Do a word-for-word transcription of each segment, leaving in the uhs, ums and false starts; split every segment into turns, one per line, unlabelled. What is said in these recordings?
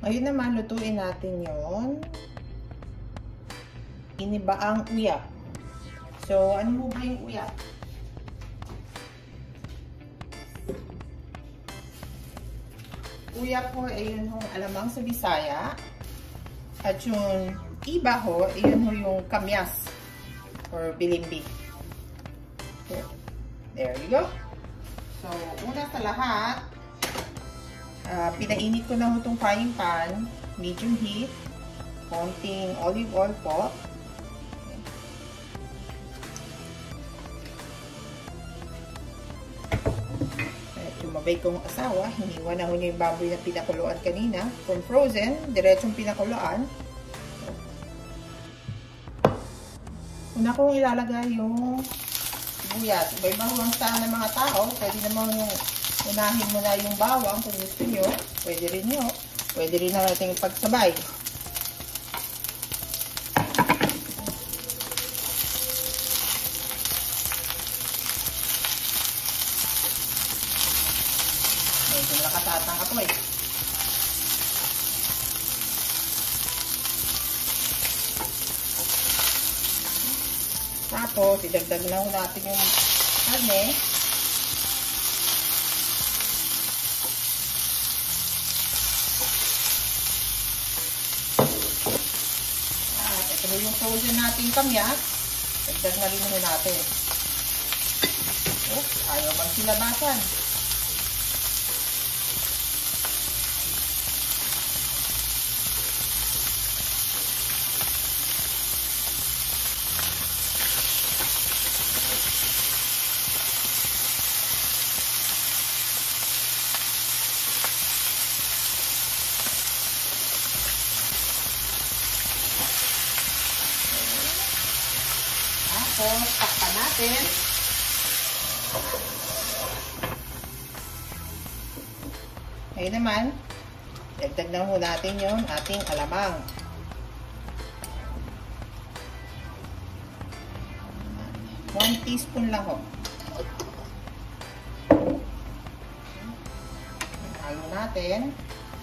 Ngayon naman, lutuin natin yon inibaang uyap. So, ano mo ba yung uyap? Uyap ho, ay yun yung alamang sa Bisaya. At yung iba ho, yun ho yung kamyas or bilimbi. So, there you go. So, una sa lahat, uh, pinainit ko na ho itong frying pan, medium heat, konting olive oil po. Mabay kong asawa, hiniwa na ho niya yung baboy na pinakuluan kanina. From frozen, diretsong pinakuluan. Una kong ilalagay yung sibuyas. Iba-iba ho ang saan ng mga tao. Pwede naman yung unahin mo na yung bawang kung gusto nyo. Pwede rin nyo. Pwede rin na natin ipagsabay. Medyo nakatatang ako eh. Tapos, idagdag na natin yung karne. At ito na yung frozen natin kamyas. Dagdag na rin natin. Oops, ayaw magsilabasan. Tapos, takpan natin. Ngayon naman, dagdag na ho natin yung ating alamang. one teaspoon lang ho. Halo natin.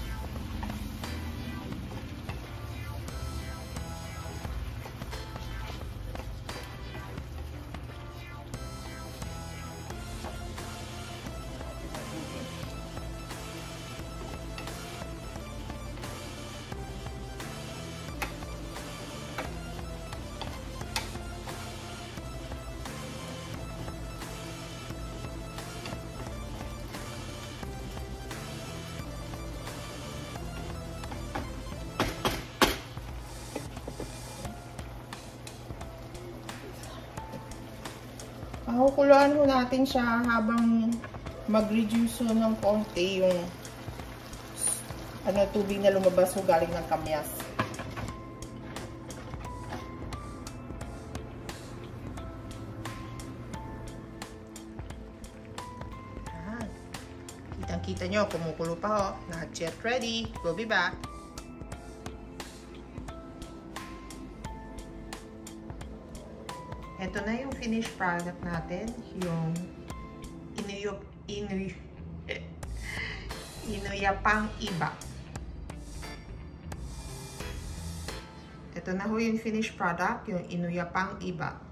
Pakukuluan ho natin siya habang mag-reduce ng konti yung ano, tubig na lumabas ho galing ng kamyas. Ah, kitang-kita nyo, kumukulo pa ho. Not yet ready. We'll be back. Ito na yung finished product natin, yung Inuyap, Inuy, Inuyapang iba. Ito na ho yung finished product, yung Inuyapang iba.